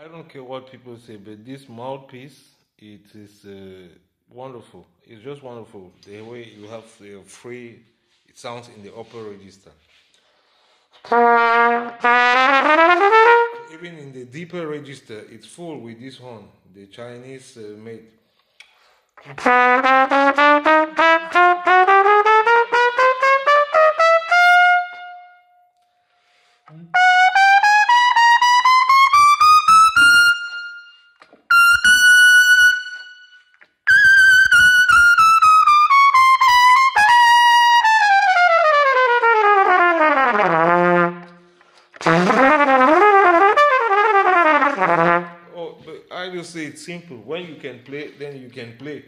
I don't care what people say, but this mouthpiece, it is wonderful. It's just wonderful. The way you have free, it sounds in the upper register. Even in the deeper register, it's full with this horn. The Chinese made. Oh, but I just say it's simple. When you can play, then you can play.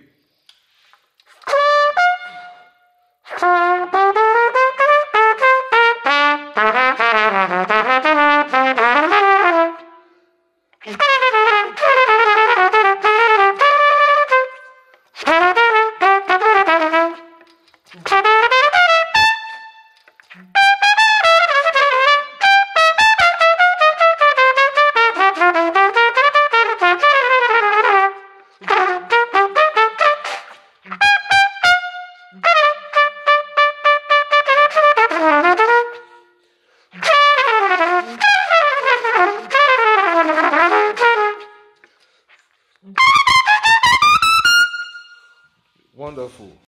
Wonderful.